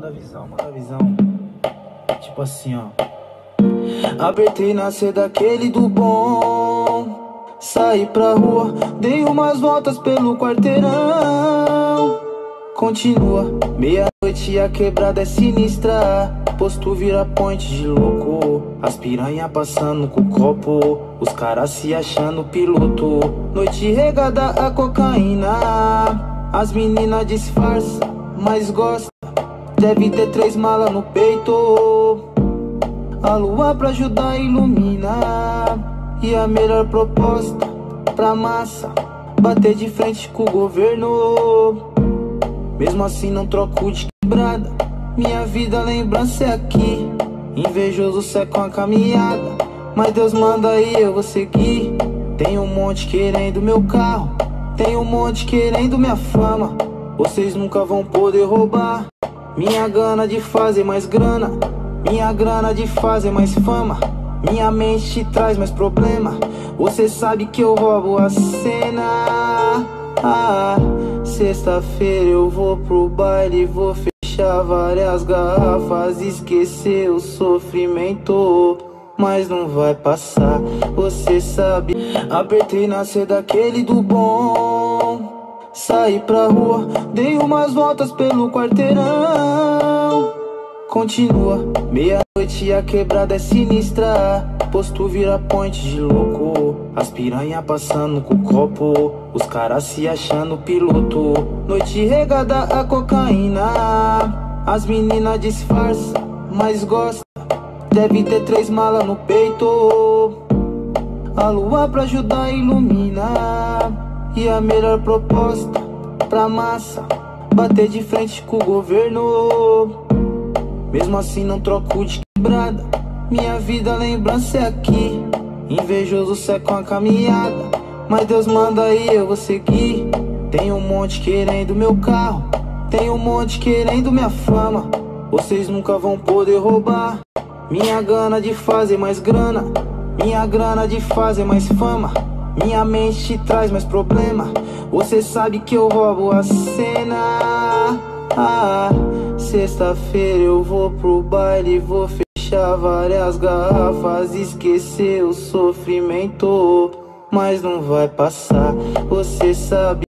Manda visão, manda visão. Tipo assim, ó. Apertei na C daquele do bom. Saí pra rua, dei umas voltas pelo quarteirão. Continua, meia-noite e a quebrada é sinistra. Posto vira ponte de louco. As piranha passando com o copo. Os caras se achando piloto. Noite regada a cocaína. As meninas disfarça, mas gosta. Deve ter 3 malas no peito. A lua pra ajudar ilumina. E a melhor proposta pra massa: bater de frente com o governo. Mesmo assim não troco de quebrada. Minha vida lembrança é aqui. Invejoso cê com a caminhada, mas Deus manda aí eu vou seguir. Tem um monte querendo meu carro, tem um monte querendo minha fama. Vocês nunca vão poder roubar minha gana de fazer mais grana, minha grana de fazer mais fama. Minha mente te traz mais problema. Você sabe que eu roubo a cena. Sexta-feira eu vou pro baile, vou fechar várias garrafas, esquecer o sofrimento, mas não vai passar, você sabe. Apertei na C daquele do bom. Saí pra rua, dei umas voltas pelo quarteirão. Continua, meia-noite e a quebrada é sinistra. Posto vira ponte de louco. As piranha passando com o copo. Os caras se achando piloto. Noite regada a cocaína. As meninas disfarça, mas gosta. Deve ter 3 malas no peito. A lua pra ajudar ilumina. E a melhor proposta pra massa: bater de frente com o governo. Mesmo assim não troco de quebrada. Minha vida lembrança é aqui. Invejoso cê com a caminhada, mas Deus manda aí eu vou seguir. Tem um monte querendo meu carro, tem um monte querendo minha fama. Vocês nunca vão poder roubar minha gana de fazer mais grana, minha grana de fazer mais fama. Minha mente te traz mais problema. Você sabe que eu roubo a cena. Sexta-feira eu vou pro baile, vou fechar várias garrafas, esquecer o sofrimento, mas não vai passar, você sabe.